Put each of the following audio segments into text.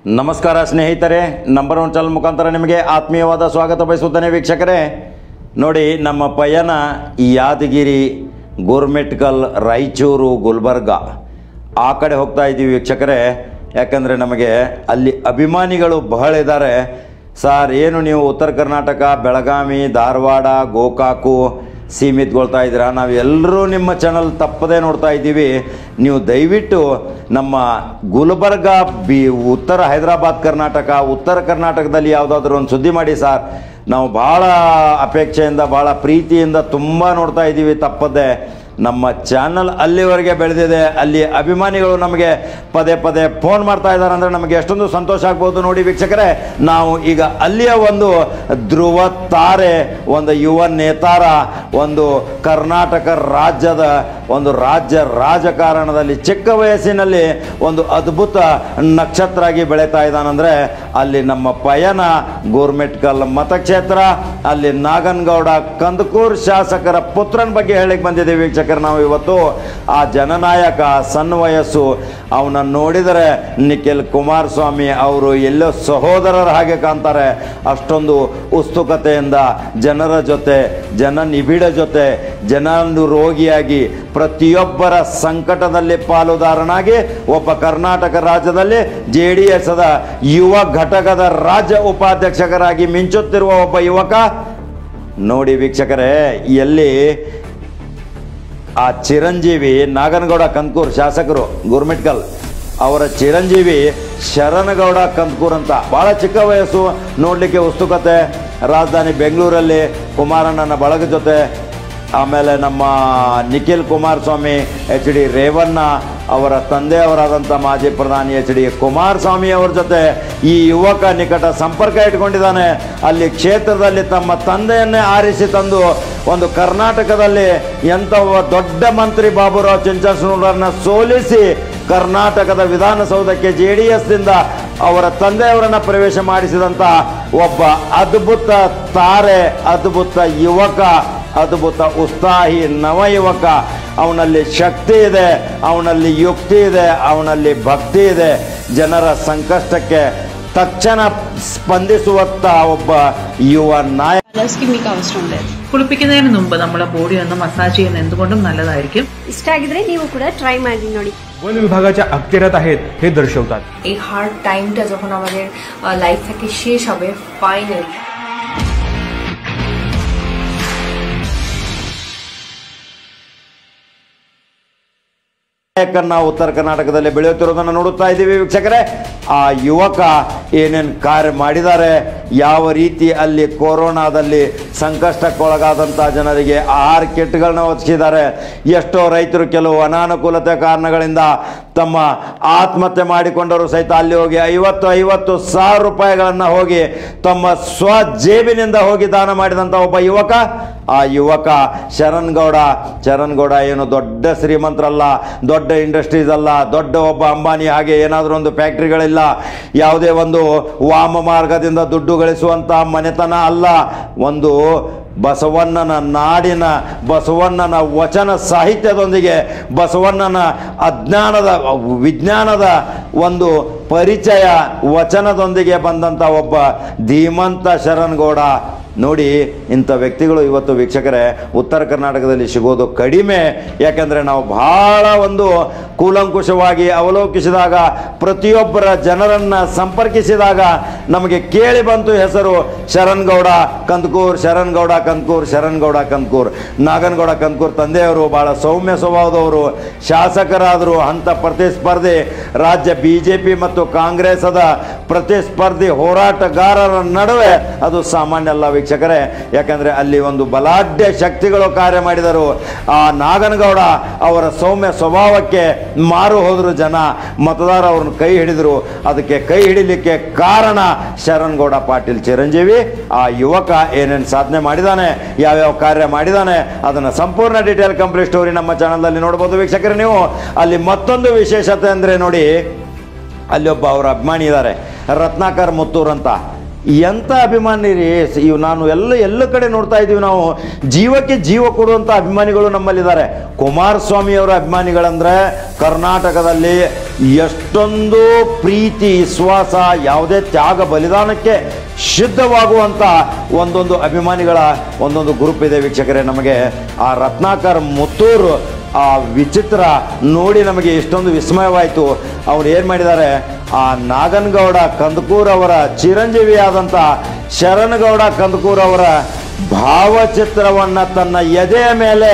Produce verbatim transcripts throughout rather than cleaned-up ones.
ನಮಸ್ಕಾರ ಸ್ನೇಹಿತರೆ, number one channel ಮುಖಾಂತರ ನಿಮಗೆ ಆತ್ಮೀಯವಾದ ಸ್ವಾಗತ ಬಯಸುತ್ತೇನೆ. ವೀಕ್ಷಕರೇ ನೋಡಿ, ನಮ್ಮ ಪಯಣ ಯಾದಗಿರಿ, ಗೋರ್ಮೆಟ್ಕಲ್, ರಾಯಚೂರು, ಗುಲ್ಬರ್ಗ ಆ ಕಡೆ ಹೋಗ್ತಾ ಇದ್ದೀವಿ ವೀಕ್ಷಕರೇ. ಯಾಕಂದರೆ ನಮಗೆ ಅಲ್ಲಿ ಅಭಿಮಾನಿಗಳು ಬಹಳ ಇದ್ದಾರೆ. ಸರ್, ಏನು ನೀವು ಉತ್ತರ ಕರ್ನಾಟಕ, ಬೆಳಗಾವಿ, ಧಾರವಾಡ, ಗೋಕಾಕು ಸೀಮಿತಗೊಳ್ತಾ ಇದ್ದೀರಾ, ನಾವು ಎಲ್ಲರೂ ನಿಮ್ಮ ಚಾನಲ್ ತಪ್ಪದೇ ನೋಡ್ತಾ ಇದ್ದೀವಿ. ನೀವು ದಯವಿಟ್ಟು ನಮ್ಮ ಗುಲ್ಬರ್ಗ, ಬಿ ಉತ್ತರ ಹೈದರಾಬಾದ್ ಕರ್ನಾಟಕ, ಉತ್ತರ ಕರ್ನಾಟಕದಲ್ಲಿ ಯಾವುದಾದ್ರೂ ಒಂದು ಸುದ್ದಿ ಮಾಡಿ ಸರ್. ನಾವು ಭಾಳ ಅಪೇಕ್ಷೆಯಿಂದ, ಭಾಳ ಪ್ರೀತಿಯಿಂದ ತುಂಬ ನೋಡ್ತಾ ಇದ್ದೀವಿ. ತಪ್ಪದೆ ನಮ್ಮ ಚಾನಲ್ ಅಲ್ಲಿವರೆಗೆ ಬೆಳೆದಿದೆ. ಅಲ್ಲಿ ಅಭಿಮಾನಿಗಳು ನಮಗೆ ಪದೇ ಪದೇ ಫೋನ್ ಮಾಡ್ತಾ ಇದ್ದಾರೆ ಅಂದರೆ ನಮಗೆ ಎಷ್ಟೊಂದು ಸಂತೋಷ ಆಗ್ಬೋದು. ನೋಡಿ ವೀಕ್ಷಕರೇ, ನಾವು ಈಗ ಅಲ್ಲಿಯ ಒಂದು ಧ್ರುವ ತಾರೆ, ಒಂದು ಯುವ ನೇತಾರ, ಒಂದು ಕರ್ನಾಟಕ ರಾಜ್ಯದ ಒಂದು ರಾಜ್ಯ ರಾಜಕಾರಣದಲ್ಲಿ ಚಿಕ್ಕ ವಯಸ್ಸಿನಲ್ಲಿ ಒಂದು ಅದ್ಭುತ ನಕ್ಷತ್ರ ಆಗಿ ಬೆಳೀತಾ ಇದ್ದಾನಂದರೆ ಅಲ್ಲಿ ನಮ್ಮ ಪಯಣ ಗೋರ್ಮೆಟ್ಕಲ್ ಮತಕ್ಷೇತ್ರ, ಅಲ್ಲಿ ನಾಗನಗೌಡ ಕಂದಕೂರ್ ಶಾಸಕರ ಪುತ್ರನ ಬಗ್ಗೆ ಹೇಳಿಕ್ಕೆ ಬಂದಿದ್ದೀವಿ ವೀಕ್ಷಕ. ನಾವು ಇವತ್ತು ಆ ಜನನಾಯಕ, ಸಣ್ಣ ವಯಸ್ಸು, ಅವನ ನೋಡಿದರೆ ನಿಖಿಲ್ ಕುಮಾರಸ್ವಾಮಿ ಅವರು ಎಲ್ಲೋ ಸಹೋದರರ ಹಾಗೆ ಕಾಣ್ತಾರೆ. ಅಷ್ಟೊಂದು ಉತ್ಸುಕತೆಯಿಂದ ಜನರ ಜೊತೆ, ಜನ ನಿಬಿಡ ಜೊತೆ, ಜನರು ರೋಗಿಯಾಗಿ ಪ್ರತಿಯೊಬ್ಬರ ಸಂಕಟದಲ್ಲಿ ಪಾಲುದಾರನಾಗಿ ಒಬ್ಬ ಕರ್ನಾಟಕ ರಾಜ್ಯದಲ್ಲಿ ಜೆ ಡಿ ಎಸ್ದ ಯುವ ಘಟಕದ ರಾಜ್ಯ ಉಪಾಧ್ಯಕ್ಷರಾಗಿ ಮಿಂಚುತ್ತಿರುವ ಒಬ್ಬ ಯುವಕ. ನೋಡಿ ವೀಕ್ಷಕರೇ, ಎಲ್ಲಿ ಆ ಚಿರಂಜೀವಿ ನಾಗನಗೌಡ ಕಂದಕೂರ್ ಶಾಸಕರು ಗೋರ್ಮೆಟ್ಕಲ್, ಅವರ ಚಿರಂಜೀವಿ ಶರಣಗೌಡ ಕಂದಕೂರ್ ಅಂತ, ಭಾಳ ಚಿಕ್ಕ ವಯಸ್ಸು, ನೋಡಲಿಕ್ಕೆ ಉತ್ಸುಕತೆ, ರಾಜಧಾನಿ ಬೆಂಗಳೂರಲ್ಲಿ ಕುಮಾರಣ್ಣನ ಬಳಗ ಜೊತೆ, ಆಮೇಲೆ ನಮ್ಮ ನಿಖಿಲ್ ಕುಮಾರಸ್ವಾಮಿ, ಎಚ್ ಡಿ ರೇವಣ್ಣ ಅವರ ತಂದೆಯವರಾದಂಥ ಮಾಜಿ ಪ್ರಧಾನಿ ಎಚ್ ಡಿ ಕುಮಾರಸ್ವಾಮಿ ಅವರ ಜೊತೆ ಈ ಯುವಕ ನಿಕಟ ಸಂಪರ್ಕ ಇಟ್ಕೊಂಡಿದ್ದಾನೆ. ಅಲ್ಲಿ ಕ್ಷೇತ್ರದಲ್ಲಿ ತಮ್ಮ ತಂದೆಯನ್ನೇ ಆರಿಸಿ ತಂದು ಒಂದು ಕರ್ನಾಟಕದಲ್ಲಿ ಎಂಥ ದೊಡ್ಡ ಮಂತ್ರಿ ಬಾಬುರಾವ್ ಚಿಂಚಸ್ನೂರನ್ನು ಸೋಲಿಸಿ ಕರ್ನಾಟಕದ ವಿಧಾನಸೌಧಕ್ಕೆ ಜೆ ಡಿ ಎಸ್ನಿಂದ ಅವರ ತಂದೆಯವರನ್ನು ಪ್ರವೇಶ ಮಾಡಿಸಿದಂಥ ಒಬ್ಬ ಅದ್ಭುತ ತಾರೆ, ಅದ್ಭುತ ಯುವಕ, ಅದ್ಭುತ ಉತ್ಸಾಹಿ ನವಯುವಕ. ಅವನಲ್ಲಿ ಶಕ್ತಿ ಇದೆ, ಅವನಲ್ಲಿ ಯುಕ್ತಿ ಇದೆ, ಅವನಲ್ಲಿ ಭಕ್ತಿ ಇದೆ. ಜನರ ಸಂಕಷ್ಟಕ್ಕೆ തക്ഷണ സ്പന്ദിಸುವಂತ ಒಬ್ಬ യുവ നായക. കുളിപ്പിക്കുന്നതിന് മുമ്പ് നമ്മുടെ ബോഡി ഒന്ന് മസാജ് ചെയ്യുന്നത് എന്തുകൊണ്ടും നല്ലതായിരിക്കും. ഇഷ്ടാಗಿದ್ರೆ ನೀವು ಕೂಡ ಟ್ರೈ ಮಾಡಿ ನೋಡಿ. वन विभागाच्या अखत्यारात आहेत हे दर्शवतात. এই হার্ড টাইমটা যখন আমাদের লাইফ থেকে শেষ হবে ফাইনালি, ನಾವು ಉತ್ತರ ಕರ್ನಾಟಕದಲ್ಲಿ ಬೆಳೆಯುತ್ತಿರೋದನ್ನು ನೋಡುತ್ತಾ ಇದ್ದೀವಿ ವೀಕ್ಷಕರೇ. ಆ ಯುವಕ ಏನೇನು ಕಾರ್ಯ ಮಾಡಿದ್ದಾರೆ, ಯಾವ ರೀತಿ ಅಲ್ಲಿ ಕೊರೋನಾದಲ್ಲಿ ಸಂಕಷ್ಟಕ್ಕೊಳಗಾದಂಥ ಜನರಿಗೆ ಆಹಾರ ಕಿಟ್ಗಳನ್ನ ಒದಗಿಸಿದ್ದಾರೆ. ಎಷ್ಟೋ ರೈತರು ಕೆಲವು ಅನಾನುಕೂಲತೆ ಕಾರಣಗಳಿಂದ ತಮ್ಮ ಆತ್ಮಹತ್ಯೆ ಮಾಡಿಕೊಂಡವರು ಸಹಿತ ಅಲ್ಲಿ ಹೋಗಿ ಐವತ್ತು ಐವತ್ತು ಸಾವಿರ ರೂಪಾಯಿಗಳನ್ನು ಹೋಗಿ ತಮ್ಮ ಸ್ವಜೇಬಿನಿಂದ ಹೋಗಿ ದಾನ ಮಾಡಿದಂಥ ಒಬ್ಬ ಯುವಕ. ಆ ಯುವಕ ಶರಣ್ಗೌಡ. ಶರಣ್ಗೌಡ ಏನು ದೊಡ್ಡ ಶ್ರೀಮಂತರಲ್ಲ, ದೊಡ್ಡ ಇಂಡಸ್ಟ್ರೀಸ್ ಅಲ್ಲ, ದೊಡ್ಡ ಒಬ್ಬ ಅಂಬಾನಿ ಹಾಗೆ ಏನಾದರೂ ಒಂದು ಫ್ಯಾಕ್ಟ್ರಿಗಳಿಲ್ಲ, ಯಾವುದೇ ಒಂದು ವಾಮ ಮಾರ್ಗದಿಂದ ದುಡ್ಡು ಗಳಿಸುವಂಥ ಮನೆತನ ಅಲ್ಲ. ಒಂದು ಬಸವಣ್ಣನ ನಾಡಿನ, ಬಸವಣ್ಣನ ವಚನ ಸಾಹಿತ್ಯದೊಂದಿಗೆ, ಬಸವಣ್ಣನ ಅಜ್ಞಾನದ ವಿಜ್ಞಾನದ ಒಂದು ಪರಿಚಯ ವಚನದೊಂದಿಗೆ ಬಂದಂಥ ಒಬ್ಬ ಧೀಮಂತ ಶರಣ್ಗೌಡ. ನೋಡಿ, ಇಂಥ ವ್ಯಕ್ತಿಗಳು ಇವತ್ತು ವೀಕ್ಷಕರೇ ಉತ್ತರ ಕರ್ನಾಟಕದಲ್ಲಿ ಸಿಗೋದು ಕಡಿಮೆ. ಯಾಕೆಂದರೆ ನಾವು ಭಾಳ ಒಂದು ಕೂಲಂಕುಷವಾಗಿ ಅವಲೋಕಿಸಿದಾಗ, ಪ್ರತಿಯೊಬ್ಬರ ಜನರನ್ನು ಸಂಪರ್ಕಿಸಿದಾಗ ನಮಗೆ ಕೇಳಿ ಬಂತು ಹೆಸರು ಶರಣ್ಗೌಡ ಕಂದಕೂರ್, ಶರಣ್ಗೌಡ ಕಂದಕೂರ್, ಶರಣ್ಗೌಡ ಕಂದಕೂರ್. ನಾಗನಗೌಡ ಕಂದಕೂರ್ ತಂದೆಯವರು ಭಾಳ ಸೌಮ್ಯ ಸ್ವಭಾವದವರು, ಶಾಸಕರಾದರು. ಅಂಥ ಪ್ರತಿಸ್ಪರ್ಧಿ, ರಾಜ್ಯ ಬಿ ಜೆ ಪಿ ಮತ್ತು ಕಾಂಗ್ರೆಸ್ದ ಪ್ರತಿಸ್ಪರ್ಧಿ ಹೋರಾಟಗಾರರ ನಡುವೆ ಅದು ಸಾಮಾನ್ಯ ಅಲ್ಲ ವೀಕ್ಷಕರೇ. ಯಾಕಂದರೆ ಅಲ್ಲಿ ಒಂದು ಬಲಾಢ್ಯ ಶಕ್ತಿಗಳು ಕಾರ್ಯ ಮಾಡಿದರು. ಆ ನಾಗನಗೌಡ ಅವರ ಸೌಮ್ಯ ಸ್ವಭಾವಕ್ಕೆ ಮಾರು ಹೋದರು ಜನ, ಮತದಾರ ಅವ್ರನ್ನ ಕೈ ಹಿಡಿದರು. ಅದಕ್ಕೆ ಕೈ ಹಿಡಿಲಿಕ್ಕೆ ಕಾರಣ ಶರಣ್ಗೌಡ ಪಾಟೀಲ್ ಚಿರಂಜೀವಿ. ಆ ಯುವಕ ಏನೇನು ಸಾಧನೆ ಮಾಡಿದ್ದಾನೆ, ಯಾವ್ಯಾವ ಕಾರ್ಯ ಮಾಡಿದ್ದಾನೆ, ಅದನ್ನು ಸಂಪೂರ್ಣ ಡೀಟೇಲ್ ಕಂಪ್ಲೀಟ್ ಸ್ಟೋರಿ ನಮ್ಮ ಚಾನಲ್ನಲ್ಲಿ ನೋಡ್ಬೋದು ವೀಕ್ಷಕರೇ ನೀವು. ಅಲ್ಲಿ ಮತ್ತೊಂದು ವಿಶೇಷತೆ ಅಂದರೆ ನೋಡಿ, ಅಲ್ಲಿ ಒಬ್ಬ ಅವರ ಅಭಿಮಾನಿ ಇದ್ದಾರೆ, ರತ್ನಾಕರ್ ಮುತ್ತೂರ್ ಅಂತ. ಎಂಥ ಅಭಿಮಾನಿ ರೀ ಇವು. ನಾನು ಎಲ್ಲ ಎಲ್ಲ ಕಡೆ ನೋಡ್ತಾ ಇದ್ದೀವಿ, ನಾವು ಜೀವಕ್ಕೆ ಜೀವ ಕೊಡುವಂಥ ಅಭಿಮಾನಿಗಳು ನಮ್ಮಲ್ಲಿದ್ದಾರೆ. ಕುಮಾರಸ್ವಾಮಿಯವರ ಅಭಿಮಾನಿಗಳಂದರೆ ಕರ್ನಾಟಕದಲ್ಲಿ ಎಷ್ಟೊಂದು ಪ್ರೀತಿ ವಿಶ್ವಾಸ, ಯಾವುದೇ ತ್ಯಾಗ ಬಲಿದಾನಕ್ಕೆ ಸಿದ್ಧವಾಗುವಂಥ ಒಂದೊಂದು ಅಭಿಮಾನಿಗಳ ಒಂದೊಂದು ಗ್ರೂಪ್ ಇದೆ ವೀಕ್ಷಕರೇ. ನಮಗೆ ಆ ರತ್ನಾಕರ್ ಮುತ್ತೂರು ಆ ವಿಚಿತ್ರ ನೋಡಿ ನಮಗೆ ಎಷ್ಟೊಂದು ವಿಸ್ಮಯವಾಯಿತು. ಅವ್ರು ಏನು ಮಾಡಿದ್ದಾರೆ, ಆ ನಾಗನಗೌಡ ಕಂದಕೂರ್ ಅವರ ಚಿರಂಜೀವಿಯಾದಂಥ ಶರಣಗೌಡ ಕಂದಕೂರ್ ಅವರ ಭಾವಚಿತ್ರವನ್ನು ತನ್ನ ಎದೆಯ ಮೇಲೆ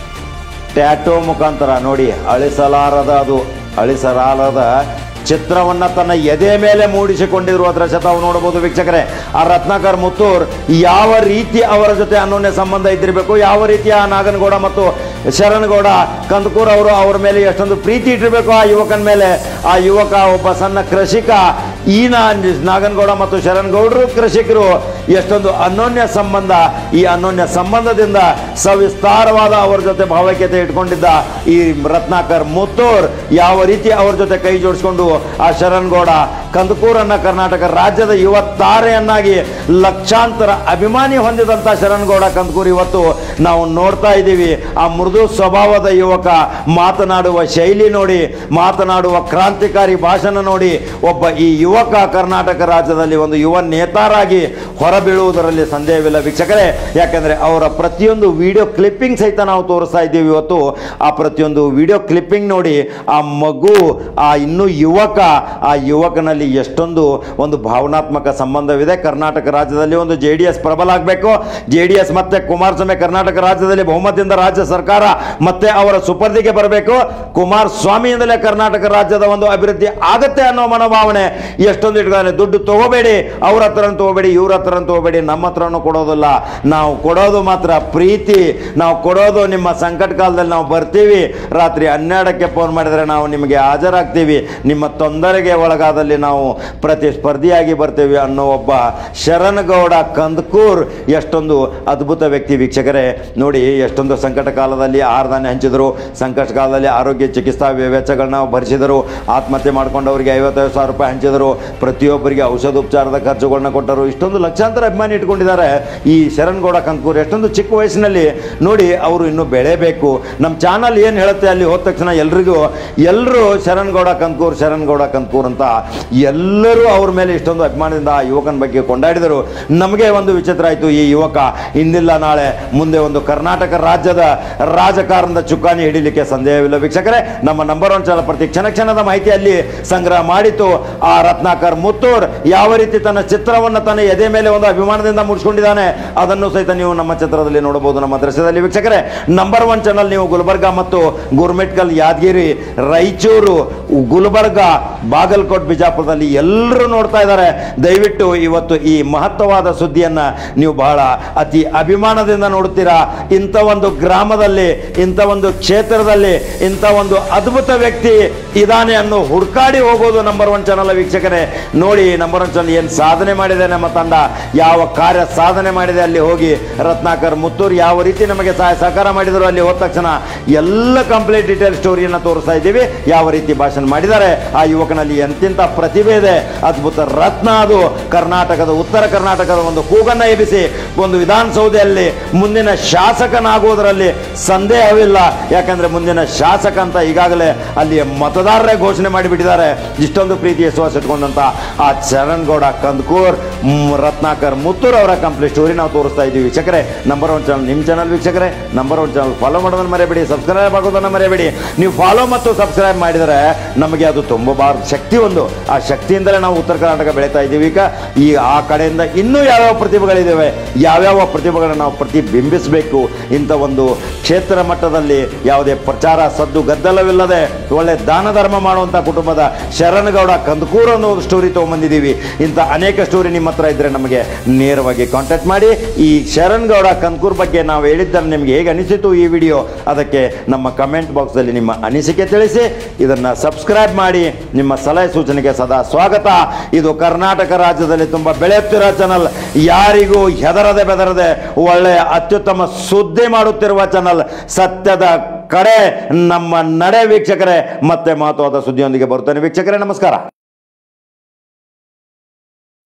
ಟ್ಯಾಟೋ ಮುಖಾಂತರ ನೋಡಿ ಅಳಿಸಲಾರದ ಅದು ಅಳಿಸಲಾರದ ಚಿತ್ರವನ್ನು ತನ್ನ ಎದೆ ಮೇಲೆ ಮೂಡಿಸಿಕೊಂಡಿರುವ ದೃಶ್ಯ ತಾವು ನೋಡಬಹುದು ವೀಕ್ಷಕರೇ. ಆ ರತ್ನಾಕರ್ ಮುತ್ತೂರ್ ಯಾವ ರೀತಿ ಅವರ ಜೊತೆ ಅನೋನ್ಯ ಸಂಬಂಧ ಇದ್ದಿರಬೇಕು, ಯಾವ ರೀತಿಯ ನಾಗನಗೌಡ ಮತ್ತು ಶರಣಗೌಡ ಕಂದಕೂರ್ ಅವರು ಅವರ ಮೇಲೆ ಎಷ್ಟೊಂದು ಪ್ರೀತಿ ಇಟ್ಟಿರಬೇಕು ಆ ಯುವಕನ ಮೇಲೆ. ಆ ಯುವಕ ಒಬ್ಬ ಸಣ್ಣ ಕೃಷಿಕ, ಈ ನಾಗನಗೌಡ ಮತ್ತು ಶರಣಗೌಡರು ಕೃಷಿಕರು, ಎಷ್ಟೊಂದು ಅನೋನ್ಯ ಸಂಬಂಧ. ಈ ಅನೋನ್ಯ ಸಂಬಂಧದಿಂದ ಸವಿಸ್ತಾರವಾದ ಅವರ ಜೊತೆ ಭಾವೈಕ್ಯತೆ ಇಟ್ಕೊಂಡಿದ್ದ ಈ ರತ್ನಾಕರ್ ಮುತ್ತೂರ್ ಯಾವ ರೀತಿ ಅವರ ಜೊತೆ ಕೈ ಜೋಡಿಸ್ಕೊಂಡು ಆ ಶರಣಗೌಡ ಕಂದಕೂರನ್ನ ಕರ್ನಾಟಕ ರಾಜ್ಯದ ಯುವ ತಾರೆಯನ್ನಾಗಿ ಲಕ್ಷಾಂತರ ಅಭಿಮಾನಿ ಹೊಂದಿದಂಥ ಶರಣಗೌಡ ಕಂದಕೂರ್ ಇವತ್ತು ನಾವು ನೋಡ್ತಾ ಇದ್ದೀವಿ. ಆ ಮೃದು ಸ್ವಭಾವದ ಯುವಕ, ಮಾತನಾಡುವ ಶೈಲಿ ನೋಡಿ, ಮಾತನಾಡುವ ಕ್ರಾಂತಿಕಾರಿ ಭಾಷಣ ನೋಡಿ, ಒಬ್ಬ ಈ ಯುವಕ ಕರ್ನಾಟಕ ರಾಜ್ಯದಲ್ಲಿ ಒಂದು ಯುವ ನೇತಾರಾಗಿ ಹೊರಬೀಳುವುದರಲ್ಲಿ ಸಂದೇಹವಿಲ್ಲ ವೀಕ್ಷಕರೇ. ಯಾಕಂದರೆ ಅವರ ಪ್ರತಿಯೊಂದು ವಿಡಿಯೋ ಕ್ಲಿಪ್ಪಿಂಗ್ ಸಹಿತ ನಾವು ತೋರಿಸ್ತಾ ಇದ್ದೀವಿ ಇವತ್ತು. ಆ ಪ್ರತಿಯೊಂದು ವಿಡಿಯೋ ಕ್ಲಿಪ್ಪಿಂಗ್ ನೋಡಿ, ಆ ಮಗು, ಆ ಇನ್ನೂ ಯುವಕ, ಆ ಯುವಕನಲ್ಲಿ ಎಷ್ಟೊಂದು ಒಂದು ಭಾವನಾತ್ಮಕ ಸಂಬಂಧವಿದೆ. ಕರ್ನಾಟಕ ರಾಜ್ಯದಲ್ಲಿ ಒಂದು ಜೆ ಡಿ ಎಸ್ ಪ್ರಬಲ ಆಗಬೇಕು. ಜೆ ಡಿ ಎಸ್ ಮತ್ತೆ ಕುಮಾರಸ್ವಾಮಿ ಕರ್ನಾಟಕ ರಾಜ್ಯದಲ್ಲಿ ಬಹುಮತದಿಂದ ರಾಜ್ಯ ಸರ್ಕಾರ ಮತ್ತೆ ಅವರ ಸುಪರ್ದಿಗೆ ಬರಬೇಕು. ಕುಮಾರಸ್ವಾಮಿಯಿಂದಲೇ ಕರ್ನಾಟಕ ರಾಜ್ಯದ ಒಂದು ಅಭಿವೃದ್ಧಿ ಆಗತ್ತೆ ಅನ್ನೋ ಮನೋಭಾವನೆ ಎಷ್ಟೊಂದು ಇಟ್ಕೊಂಡಿದ್ದಾರೆ. ದುಡ್ಡು ತಗೋಬೇಡಿ, ಅವ್ರ ಹತ್ರ ತಗೋಬೇಡಿ, ಇವ್ರ ಹತ್ರ ತಗೋಬೇಡಿ, ನಮ್ಮ ಹತ್ರನೂ ಕೊಡೋದಿಲ್ಲ. ನಾವು ಕೊಡೋದು ಮಾತ್ರ ಪ್ರೀತಿ. ನಾವು ಕೊಡೋದು ನಿಮ್ಮ ಸಂಕಟ ಕಾಲದಲ್ಲಿ ನಾವು ಬರ್ತೀವಿ, ರಾತ್ರಿ ಹನ್ನೆರಡಕ್ಕೆ ಫೋನ್ ಮಾಡಿದರೆ ನಾವು ನಿಮಗೆ ಹಾಜರಾಗ್ತೀವಿ, ನಿಮ್ಮ ತೊಂದರೆಗೆ ಒಳಗಾದಲ್ಲಿ ನಾವು ಪ್ರತಿಸ್ಪರ್ಧಿಯಾಗಿ ಬರ್ತೀವಿ ಅನ್ನೋ ಒಬ್ಬ ಶರಣಗೌಡ ಕಂದಕೂರ್ ಎಷ್ಟೊಂದು ಅದ್ಭುತ ವ್ಯಕ್ತಿ ವೀಕ್ಷಕರೇ. ನೋಡಿ, ಎಷ್ಟೊಂದು ಸಂಕಟ ಕಾಲದಲ್ಲಿ ಆಹಾರಧಾನ್ಯ ಹಂಚಿದರು, ಸಂಕಷ್ಟ ಕಾಲದಲ್ಲಿ ಆರೋಗ್ಯ ಚಿಕಿತ್ಸಾ ವೆಚ್ಚಗಳನ್ನ ಭರಿಸಿದರು, ಆತ್ಮಹತ್ಯೆ ಮಾಡ್ಕೊಂಡವರಿಗೆ ಐವತ್ತೈದು ಸಾವಿರ ರೂಪಾಯಿ ಹಂಚಿದರು, ಪ್ರತಿಯೊಬ್ಬರಿಗೆ ಔಷಧೋಪಚಾರದ ಖರ್ಚುಗಳನ್ನ ಕೊಟ್ಟರು. ಇಷ್ಟೊಂದು ಲಕ್ಷಾಂತರ ಅಭಿಮಾನಿ ಇಟ್ಕೊಂಡಿದ್ದಾರೆ ಈ ಶರಣಗೌಡ ಕಂದಕೂರ್. ಎಷ್ಟೊಂದು ಚಿಕ್ಕ ವಯಸ್ಸಿನಲ್ಲಿ ನೋಡಿ ಅವರು ಇನ್ನೂ ಬೆಳೆಯಬೇಕು. ನಮ್ಮ ಚಾನಲ್ ಏನು ಹೇಳುತ್ತೆ ಅಲ್ಲಿ ಹೋದ ತಕ್ಷಣ ಎಲ್ರಿಗೂ ಎಲ್ಲರೂ ಶರಣಗೌಡ ಕಂದಕೂರ್ ಶರಣಗೌಡ ಕಂದಕೂರ್ ಅಂತ ಎಲ್ಲರೂ ಅವ್ರ ಮೇಲೆ ಇಷ್ಟೊಂದು ಅಭಿಮಾನದಿಂದ ಆ ಯುವಕನ ಬಗ್ಗೆ ಕೊಂಡಾಡಿದರು. ನಮಗೆ ಒಂದು ವಿಚಿತ್ರ ಆಯಿತು, ಈ ಯುವಕ ಇಂದಿಲ್ಲ ನಾಳೆ ಮುಂದೆ ಒಂದು ಕರ್ನಾಟಕ ರಾಜ್ಯದ ರಾಜಕಾರಣದ ಚುಕ್ಕಾಣಿ ಹಿಡಿಲಿಕ್ಕೆ ಸಂದೇಹವಿಲ್ಲ ವೀಕ್ಷಕರೇ. ನಮ್ಮ ನಂಬರ್ ಒನ್ ಚಾನಲ್ ಪ್ರತಿ ಕ್ಷಣ ಕ್ಷಣದ ಮಾಹಿತಿಯಲ್ಲಿ ಸಂಗ್ರಹ ಮಾಡಿತು. ಆ ರತ್ನಾಕರ್ ಮುತ್ತೂರ್ ಯಾವ ರೀತಿ ತನ್ನ ಚಿತ್ರವನ್ನು ತನ್ನ ಎದೆ ಮೇಲೆ ಒಂದು ಅಭಿಮಾನದಿಂದ ಮುಡಿಸ್ಕೊಂಡಿದ್ದಾನೆ ಅದನ್ನು ಸಹಿತ ನೀವು ನಮ್ಮ ಚಿತ್ರದಲ್ಲಿ ನೋಡಬಹುದು, ನಮ್ಮ ದೃಶ್ಯದಲ್ಲಿ ವೀಕ್ಷಕರೇ. ನಂಬರ್ ಒನ್ ಚಾನಲ್ ನೀವು ಗುಲ್ಬರ್ಗ ಮತ್ತು ಗುರ್ಮಿಟ್ಕಲ್, ಯಾದಗಿರಿ, ರಾಯಚೂರು, ಗುಲ್ಬರ್ಗ, ಬಾಗಲಕೋಟ್, ಬಿಜಾಪುರದಲ್ಲಿ ಎಲ್ಲರೂ ನೋಡ್ತಾ ಇದ್ದಾರೆ. ದಯವಿಟ್ಟು ಇವತ್ತು ಈ ಮಹತ್ವವಾದ ಸುದ್ದಿಯನ್ನು ನೀವು ಬಹಳ ಅತಿ ಅಭಿಮಾನದಿಂದ ನೋಡುತ್ತೀರಾ. ಇಂಥ ಒಂದು ಗ್ರಾಮದಲ್ಲಿ, ಇಂಥ ಒಂದು ಕ್ಷೇತ್ರದಲ್ಲಿ ಇಂಥ ಒಂದು ಅದ್ಭುತ ವ್ಯಕ್ತಿ ಇದಾನೆ ಅನ್ನೋ ಹುಡುಕಾಡಿ ಹೋಗೋದು ನಂಬರ್ ಒನ್ ಚಾನಲ್ ವೀಕ್ಷಕರೇ. ನೋಡಿ, ನಂಬರ್ ಒನ್ ಚಾನಲ್ ಏನು ಸಾಧನೆ ಮಾಡಿದೆ ನಮ್ಮ ತಂಡ, ಯಾವ ಕಾರ್ಯ ಸಾಧನೆ ಮಾಡಿದೆ ಅಲ್ಲಿ ಹೋಗಿ. ರತ್ನಾಕರ್ ಮುತ್ತೂರ್ ಯಾವ ರೀತಿ ನಮಗೆ ಸಹಾಯ ಸಹಕಾರ ಮಾಡಿದರು ಅಲ್ಲಿ ಹೋದ ತಕ್ಷಣ ಎಲ್ಲ ಕಂಪ್ಲೀಟ್ ಡೀಟೇಲ್ ಸ್ಟೋರಿಯನ್ನು ತೋರಿಸ್ತಾ ಇದ್ದೀವಿ. ಯಾವ ರೀತಿ ಭಾಷಣ ಮಾಡಿದ್ದಾರೆ, ಆ ಯುವಕನಲ್ಲಿ ಎಂತಿಂತ ಪ್ರತಿಭೆ ಇದೆ, ಅದ್ಭುತ ರತ್ನ ಅದು. ಕರ್ನಾಟಕದ, ಉತ್ತರ ಕರ್ನಾಟಕದ ಒಂದು ಕೂಗನ್ನ ಎಬ್ಬಿಸಿ ಒಂದು ವಿಧಾನಸೌಧೆಯಲ್ಲಿ ಮುಂದಿನ ಶಾಸಕನಾಗುವುದರಲ್ಲಿ ಸಂದೇಹವಿಲ್ಲ. ಯಾಕಂದ್ರೆ ಮುಂದಿನ ಶಾಸಕ ಅಂತ ಈಗಾಗಲೇ ಅಲ್ಲಿ ಮತದಾರರೇ ಘೋಷಣೆ ಮಾಡಿಬಿಟ್ಟಿದ್ದಾರೆ. ಇಷ್ಟೊಂದು ಪ್ರೀತಿ ವಿಶ್ವಾಸ ಇಟ್ಕೊಂಡಂತ ಆ ಶರಣಗೌಡ ಕಂದಕೂರ್ ರತ್ನಾಕರ್ ಮುತ್ತೂರ್ ಅವರ ಕಂಪ್ಲೀಟ್ ಸ್ಟೋರಿ ನಾವು ತೋರಿಸ್ತಾ ಇದ್ದೀವಿ ವೀಕ್ಷಕರೇ. ನಂಬರ್ ಒನ್ ಚಾನಲ್ ನಿಮ್ಮ ಚಾನಲ್ ವೀಕ್ಷಕರೇ. ನಂಬರ್ ಒನ್ ಚಾನಲ್ ಫಾಲೋ ಮಾಡೋದನ್ನು ಮರೆಯಬೇಡಿ, ಸಬ್ಸ್ಕ್ರೈಬ್ ಆಗೋದನ್ನು ಮರೆಯಬೇಡಿ. ನೀವು ಫಾಲೋ ಮತ್ತು ಸಬ್ಸ್ಕ್ರೈಬ್ ಮಾಡಿದರೆ ನಮಗೆ ಅದು ತುಂಬ ಬಾರ್ ಶಕ್ತಿ, ಒಂದು ಆ ಶಕ್ತಿಯಿಂದಲೇ ನಾವು ಉತ್ತರ ಕರ್ನಾಟಕ ಬೆಳೀತಾ ಇದ್ದೀವಿ. ಈಗ ಈ ಆ ಕಡೆಯಿಂದ ಇನ್ನೂ ಯಾವ್ಯಾವ ಪ್ರತಿಭೆಗಳಿದ್ದಾವೆ, ಯಾವ್ಯಾವ ಪ್ರತಿಭೆಗಳನ್ನು ನಾವು ಪ್ರತಿಬಿಂಬಿಸಬೇಕು. ಇಂಥ ಒಂದು ಕ್ಷೇತ್ರ ಮಟ್ಟದಲ್ಲಿ ಯಾವುದೇ ಪ್ರಚಾರ ಸದ್ದು ಗದ್ದಲವಿಲ್ಲದೆ ಒಳ್ಳೆ ದಾನ ಧರ್ಮ ಮಾಡುವಂಥ ಕುಟುಂಬದ ಶರಣಗೌಡ ಕಂದಕೂರ್ ಅನ್ನೋ ಒಂದು ಸ್ಟೋರಿ ತೊಗೊಂಬಂದಿದ್ದೀವಿ. ಇಂಥ ಅನೇಕ ಸ್ಟೋರಿ ನಿಮ್ಮ ಹತ್ರ ಇದ್ದರೆ ನಮಗೆ ನೇರವಾಗಿ ಕಾಂಟ್ಯಾಕ್ಟ್ ಮಾಡಿ. ಈ ಶರಣಗೌಡ ಕಂದಕೂರ್ ಬಗ್ಗೆ ನಾವು ಹೇಳಿದ್ದನ್ನು ನಿಮಗೆ ಹೇಗೆ ಅನಿಸಿತು ಈ ವಿಡಿಯೋ, ಅದಕ್ಕೆ ನಮ್ಮ ಕಮೆಂಟ್ ಬಾಕ್ಸಲ್ಲಿ ನಿಮ್ಮ ಅನಿಸಿಕೆ ತಿಳಿಸಿ. ಇದನ್ನು ಸಬ್ಸ್ಕ್ರೈಬ್ ಮಾಡಿ. ನಿಮ್ಮ ಸಲಹೆ ಸೂಚನೆಗೆ ಸದಾ ಸ್ವಾಗತ. ಇದು ಕರ್ನಾಟಕ ರಾಜ್ಯದಲ್ಲಿ ತುಂಬ ಬೆಳೆಯುತ್ತಿರೋ ಚಾನಲ್, ಯಾರಿಗೂ ಹೆದರದೆ ಬೆದರದೆ ಒಳ್ಳೆಯ ಅತ್ಯುತ್ತಮ ಸುದ್ದಿ ಮಾಡುತ್ತಿರುವ ಚಾನಲ್. ಸತ್ಯದ ಕಡೆ ನಮ್ಮ ನಡೆ ವೀಕ್ಷಕರೇ. ಮತ್ತೆ ಮಹತ್ವದ ಸುದ್ದಿಯೊಂದಿಗೆ ಬರುತ್ತೇನೆ ವೀಕ್ಷಕರೇ. ನಮಸ್ಕಾರ.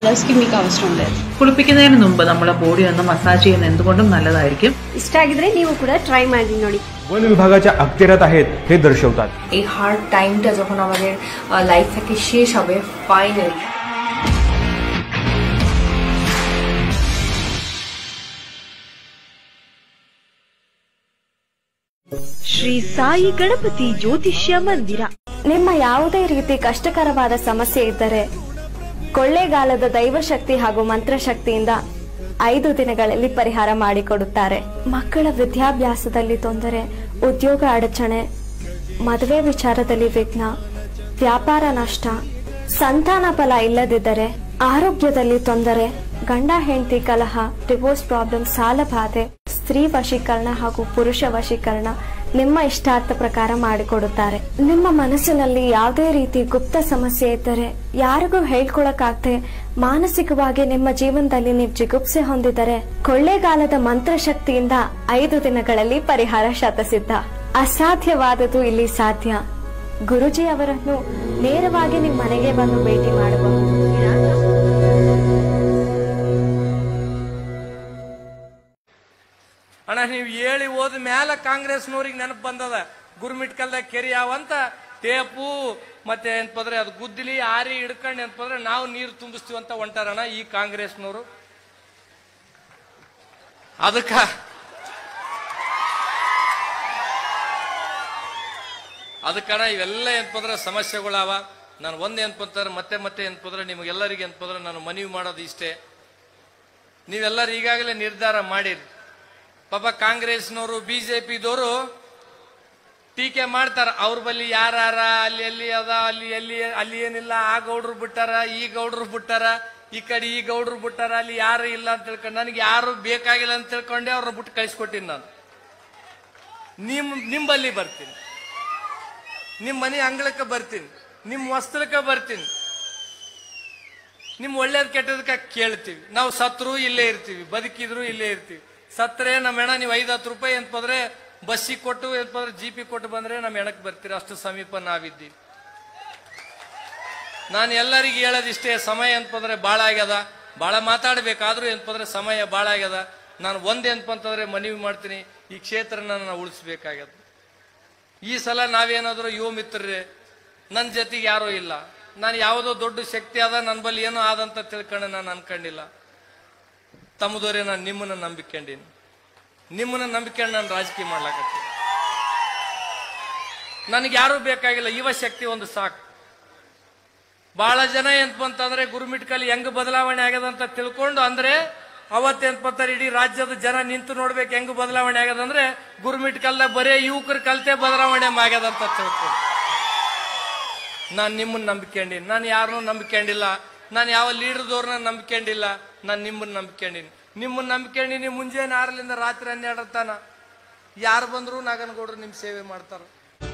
സ്കിൻ మీకు అవసరం లేదు. കുളിപ്പിക്കുന്നതിന് മുമ്പ് നമ്മുടെ ബോഡി ഒന്ന് മസാജ് ചെയ്യുന്നത് എന്തുകൊണ്ടും നല്ലതായിരിക്കും. ಇಷ್ಟ ಆಗಿದ್ರೆ ನೀವು ಕೂಡ ಟ್ರೈ ಮಾಡಿ ನೋಡಿ. वन विभागाच्या अखत्यारात आहेत हे दर्शवतात. এই হার্ড টাইমটা যখন আমাদের লাইফ থেকে শেষ হবে ফাইনালি, ಶ್ರೀ ಸಾಯಿ ಗಣಪತಿ ಜ್ಯೋತಿಷ್ಯ ಮಂದಿರ. ನಿಮ್ಮ ಯಾವುದೇ ರೀತಿ ಕಷ್ಟಕರವಾದ ಸಮಸ್ಯೆ ಇದ್ದರೆ ಕೊಳ್ಳೇಗಾಲದ ದೈವಶಕ್ತಿ ಹಾಗೂ ಮಂತ್ರಶಕ್ತಿಯಿಂದ ಐದು ದಿನಗಳಲ್ಲಿ ಪರಿಹಾರ ಮಾಡಿಕೊಡುತ್ತಾರೆ. ಮಕ್ಕಳ ವಿದ್ಯಾಭ್ಯಾಸದಲ್ಲಿ ತೊಂದರೆ, ಉದ್ಯೋಗ ಅಡಚಣೆ, ಮದುವೆ ವಿಚಾರದಲ್ಲಿ ವಿಘ್ನ, ವ್ಯಾಪಾರ ನಷ್ಟ, ಸಂತಾನ ಫಲ ಇಲ್ಲದಿದ್ದರೆ, ಆರೋಗ್ಯದಲ್ಲಿ ತೊಂದರೆ, ಗಂಡ ಹೆಂಡತಿ ಕಲಹ, ಡಿವೋರ್ಸ್ ಪ್ರಾಬ್ಲಮ್, ಸಾಲ ಬಾಧೆ, ಸ್ತ್ರೀ ವಶೀಕರಣ ಹಾಗೂ ಪುರುಷ ವಶೀಕರಣ ನಿಮ್ಮ ಇಷ್ಟಾರ್ಥ ಪ್ರಕಾರ ಮಾಡಿಕೊಡುತ್ತಾರೆ. ನಿಮ್ಮ ಮನಸ್ಸಿನಲ್ಲಿ ಯಾವುದೇ ರೀತಿ ಗುಪ್ತ ಸಮಸ್ಯೆ ಇದ್ದರೆ, ಯಾರಿಗೂ ಹೇಳ್ಕೊಳಕ್ಕಾಗದೆ ಮಾನಸಿಕವಾಗಿ ನಿಮ್ಮ ಜೀವನದಲ್ಲಿ ನೀವು ಜಿಗುಪ್ಸೆ ಹೊಂದಿದರೆ, ಕೊಳ್ಳೇಗಾಲದ ಮಂತ್ರಶಕ್ತಿಯಿಂದ ಐದು ದಿನಗಳಲ್ಲಿ ಪರಿಹಾರ ಶತಸಿದ್ಧ. ಅಸಾಧ್ಯವಾದದ್ದು ಇಲ್ಲಿ ಸಾಧ್ಯ. ಗುರುಜಿ ಅವರನ್ನು ನೇರವಾಗಿ ನಿಮ್ಮ ಮನೆಗೆ ಬಂದು ಭೇಟಿ ಮಾಡಬಹುದು. ಅಣ್ಣ ನೀವು ಹೇಳಿ ಹೋದ ಮ್ಯಾಲ ಕಾಂಗ್ರೆಸ್ನವ್ರಿಗೆ ನೆನಪು ಬಂದದ. ಗುರುಮಿಟ್ಕಲ್ದಾಗ ಕೆರಿ ಯಾವಂತ ಟೇಪು ಮತ್ತೆ ಎಂತಂದ್ರೆ ಅದು ಗುದ್ದಲಿ ಆರಿ ಹಿಡ್ಕೊಂಡು ಎಂತಂದ್ರೆ ನಾವು ನೀರು ತುಂಬಿಸ್ತೀವಿ ಅಂತ ಹೊಂಟಾರಣ ಈ ಕಾಂಗ್ರೆಸ್ನವರು. ಅದಕ್ಕ ಅದಕ್ಕಣ ಇವೆಲ್ಲ ಎಂತಂದ್ರೆ ಸಮಸ್ಯೆಗಳವ. ನಾನು ಒಂದ್ ಏನಪ್ಪಂತಾರೆ ಮತ್ತೆ ಮತ್ತೆ ಎಂತಂದ್ರೆ ನಿಮಗೆಲ್ಲರಿಗೆ ಎಂತಂದ್ರೆ ನಾನು ಮನವಿ ಮಾಡೋದು ಇಷ್ಟೇ, ನೀವೆಲ್ಲರೂ ಈಗಾಗಲೇ ನಿರ್ಧಾರ ಮಾಡಿರಿ. ಪಾಪ ಕಾಂಗ್ರೆಸ್ನವರು ಬಿಜೆಪಿದವರು ಟೀಕೆ ಮಾಡ್ತಾರ, ಅವ್ರ ಬಲ್ಲಿ ಯಾರ ಅಲ್ಲಿ ಎಲ್ಲಿ ಅದ ಅಲ್ಲಿ ಎಲ್ಲಿ ಅಲ್ಲಿ ಏನಿಲ್ಲ, ಆ ಗೌಡ್ರು ಬಿಟ್ಟಾರ, ಈ ಗೌಡ್ರು ಬಿಟ್ಟಾರ, ಈ ಕಡೆ ಈ ಗೌಡ್ರು ಬಿಟ್ಟಾರ, ಅಲ್ಲಿ ಯಾರು ಇಲ್ಲ ಅಂತ ತಿಳ್ಕೊಂಡು ನನಗೆ ಯಾರು ಬೇಕಾಗಿಲ್ಲ ಅಂತ ತಿಳ್ಕೊಂಡೆ ಅವ್ರನ್ನ ಬಿಟ್ಟು ಕಳಿಸ್ಕೊಟ್ಟಿನಿ. ನಾನು ನಿಮ್ ನಿಂಬಲ್ಲಿ ಬರ್ತೀನಿ, ನಿಮ್ ಮನೆ ಅಂಗಳಕ್ಕೆ ಬರ್ತೀನಿ, ನಿಮ್ ವಸ್ತ್ರಕ್ಕೆ ಬರ್ತೀನಿ, ನಿಮ್ ಒಳ್ಳೇದ್ ಕೆಟ್ಟದಕ್ಕೆ ಕೇಳ್ತೀವಿ. ನಾವು ಸತ್ರು ಇಲ್ಲೇ ಇರ್ತೀವಿ, ಬದುಕಿದ್ರು ಇಲ್ಲೇ ಇರ್ತೀವಿ. ಸತ್ರೆ ನಮ್ಮ ಹೆಣ ನೀವು ಐದು ಹತ್ತು ರೂಪಾಯಿ ಎಂತಂದ್ರೆ ಬಸ್ಸಿಗೆ ಕೊಟ್ಟು ಎಂತಂದ್ರೆ ಜೀಪಿ ಕೊಟ್ಟು ಬಂದ್ರೆ ನಮ್ಮ ಹೆಣಕ್ ಬರ್ತೀರಿ, ಅಷ್ಟು ಸಮೀಪ ನಾವಿದ್ದೀವಿ. ನಾನು ಎಲ್ಲರಿಗೆ ಹೇಳೋದಿಷ್ಟೇ, ಸಮಯ ಎಂತಂದ್ರೆ ಬಾಳ ಆಗ್ಯದ, ಬಾಳ ಮಾತಾಡ್ಬೇಕಾದ್ರೂ ಎಂತಂದ್ರೆ ಸಮಯ ಬಾಳ ಆಗ್ಯದ. ನಾನು ಒಂದ್ ಎಂತಂದ್ರೆ ಮನವಿ ಮಾಡ್ತೀನಿ, ಈ ಕ್ಷೇತ್ರನ ನಾನು ಉಳಿಸ್ಬೇಕಾಗ್ಯದ. ಈ ಸಲ ನಾವೇನಾದ್ರು ಯುವ ಮಿತ್ರರೇ, ನನ್ನ ಜೊತೆಗೆ ಯಾರೂ ಇಲ್ಲ, ನಾನು ಯಾವುದೋ ದೊಡ್ಡ ಶಕ್ತಿ ಅದ ನನ್ನ ಬಲ್ಲಿ ಏನೋ ಆದಂತ ತಿಳ್ಕೊಂಡು ನಾನು ಅನ್ಕೊಂಡಿಲ್ಲ. ತಮ್ಮದವರೇ, ನಾನು ನಿಮ್ಮನ್ನ ನಂಬಿಕೊಂಡೀನಿ, ನಿಮ್ಮನ್ನ ನಂಬಿಕೊಂಡು ನಾನು ರಾಜಕೀಯ ಮಾಡ್ಲಾಕತ್ತೀನಿ. ನನಗೆ ಯಾರೂ ಬೇಕಾಗಿಲ್ಲ, ಯುವ ಶಕ್ತಿ ಒಂದು ಸಾಕು. ಬಹಳ ಜನ ಎಂತಂದ್ರೆ ಗುರುಮಿಟ್ಕಲ್ ಹೆಂಗ್ ಬದಲಾವಣೆ ಆಗ್ಯದಂತ ತಿಳ್ಕೊಂಡು ಅಂದ್ರೆ ಅವತ್ತೆಂತಾರೆ ಇಡೀ ರಾಜ್ಯದ ಜನ ನಿಂತು ನೋಡ್ಬೇಕು ಹೆಂಗ್ ಬದಲಾವಣೆ ಆಗ್ಯದಂದ್ರೆ ಗುರುಮಿಟ್ಕಲ್ದಾಗ ಬರೇ ಯುವಕರ ಕಲ್ತೆ ಬದಲಾವಣೆ ಆಗ್ಯದಂತ ತಿಳ್ಕೊಂಡು ನಾನು ನಿಮ್ಮನ್ನ ನಂಬಿಕೊಂಡೀನಿ. ನಾನು ಯಾರನ್ನೂ ನಂಬಿಕೊಂಡಿಲ್ಲ, ನಾನು ಯಾವ ಲೀಡರ್ದವ್ರನ್ನ ನಂಬಿಕೊಂಡಿಲ್ಲ, ನಾನು ನಿಮ್ಮನ್ನ ನಂಬಿಕೊಂಡೀನಿ. ನಿಮ್ಮನ್ನ ನಂಬಿಕೊಂಡೀನಿ. ಮುಂಜಾನೆ ಆರರಿಂದ ರಾತ್ರಿ ಹನ್ನೆರಡರ ತನ ಯಾರು ಬಂದ್ರು ನಾಗನಗೌಡರು ನಿಮ್ ಸೇವೆ ಮಾಡ್ತಾರ.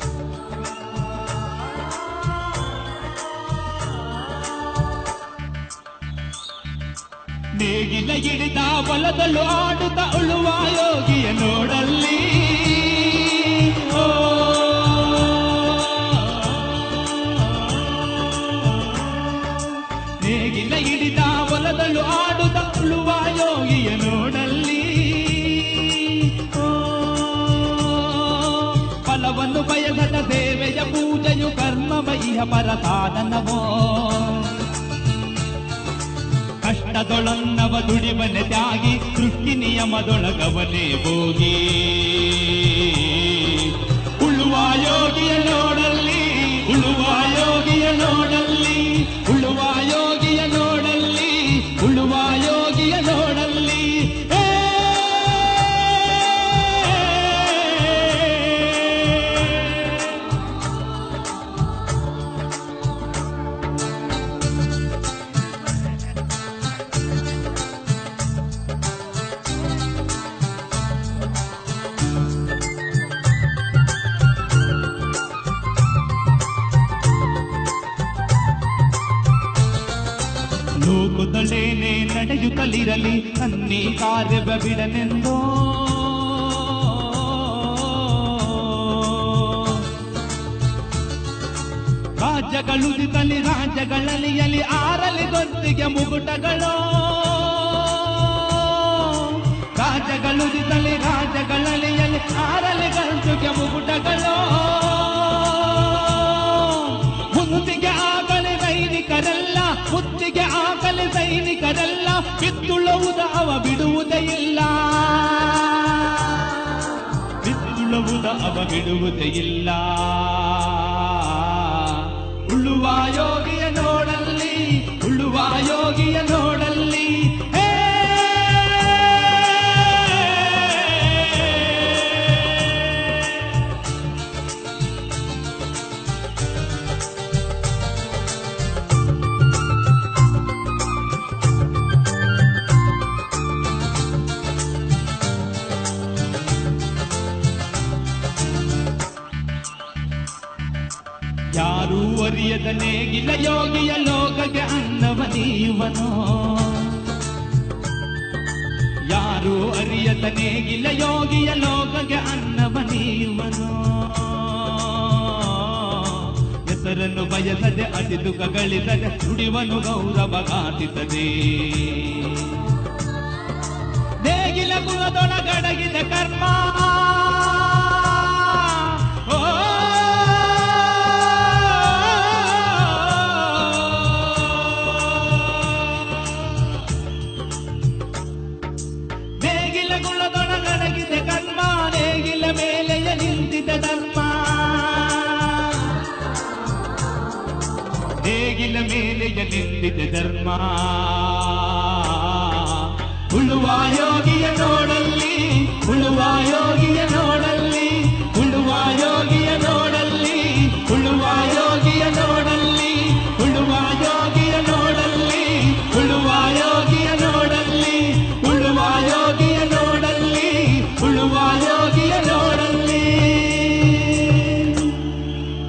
ನೇಗಿಲ ಹಿಡಿದ ಹೊಲದಲ್ಲೂ ಆಡುತ್ತ ಉಳುವ ಯೋಗಿಯ ನೋಡಲ್ಲಿ, ಓ ನೇಗಿಲ ಹಿಡಿದ ಹೊಲದಲ್ಲೂ ಆಡುತ್ತ ಉಳುವ ಯೋಗಿಯ ನೋಡಲ್ಲಿ, ಓ ಫಲವನ್ನು ಬಯಸದ ದೇವೆಯ ಪೂಜೆಯು ಕರ್ಮಮಯ ಪರಸಾಧನವೋ, ಕಷ್ಟದೊಳನ್ನವ ದುಡಿವನೆ ತ್ಯಾಗಿ ಸೃಷ್ಟಿ ನಿಯಮದೊಳಗವನೇ ಹೋಗಿ, ಉಳುವ ಯೋಗಿಯ ನೋಡಲ್ಲಿ, ಉಳುವ ಯೋಗಿಯ ನೋಡಲ್ಲಿ, ಉಳುವ ಯೋಗಿಯ ನೋಡಲ್ಲಿ, ಉಳುವ ಯೋಗಿಯ ನೋಡಲ್ಲಿ. ಲೋಕದಲ್ಲೇನೆ ನಡೆಯುತ್ತಲಿರಲಿ ಅನ್ನಿ ಕಾರ್ಯವ ಬಿಡನೆಂದೋ, ರಾಜ್ಯಗಳುದಿತಲಿ ರಾಜ್ಯಗಳಲಿಯಲಿ ಆರಲಿ ಗೊತ್ತೇ ಮುತ್ತಿಗೆ ಮುಗುಟಗಳು ರಾಜಗಳುದಿಸಲಿ ರಾಜಗಳಲಿಯಲಿ ಆರಲಿ ಗಂಟುಗೆ ಮುಗುಟಗಳು ಮುತ್ತಿಗೆ ಆಗಲಿ ಸೈನಿಕರೆಲ್ಲ ಮುತ್ತಿಗೆ ಆಗಲಿ ಸೈನಿಕರೆಲ್ಲ ಬಿತ್ತುಳುವುದ ಅವ ಬಿಡುವುದೇ ಇಲ್ಲ ಬಿತ್ತುಳುವುದ ಅವ ಬಿಡುವುದೇ ಇಲ್ಲ ಉಳ್ಳುವ ಯೋಗಿಯ ನೋಡಲ್ಲಿ ಉಳ್ಳುವ ಯೋಗಿಯ ನೋಡಲ್ಲಿ ಯಾರೂ ಅರಿಯದ ನೇಗಿಲ ಯೋಗಿಯ ಲೋಕಕ್ಕೆ ಅನ್ನವ ನೀವನೋ ಯಾರೂ ಅರಿಯದ ನೇಗಿಲ ಯೋಗಿಯ ಲೋಕಕ್ಕೆ ಅನ್ನವ ನೀವನೋ ಹೆಸರನ್ನು ಬಯಸದೆ ಅತಿ ದುಃಖ ಗಳಿಸದೆ ನುಡಿವನು ಗೌರವ ಘಾತಿಸದೆ ನೇಗಿಲ ಕುಲದೊಳಗಡಗಿದ ಕರ್ಮ ಗುಳ್ಳದೊಳಗಡಗಿದೆ ಕರ್ಮ ನೇಗಿಲ ಮೇಲೆಯ ನಿಂತಿದ್ದ ಧರ್ಮ ನೇಗಿಲ ಮೇಲೆಯ ನಿಂತಿದ್ದ ಧರ್ಮ ಉಳುವ ಯೋಗಿಯ ನೋಡಲ್ಲಿ ಉಳುವ ಯೋಗಿಯ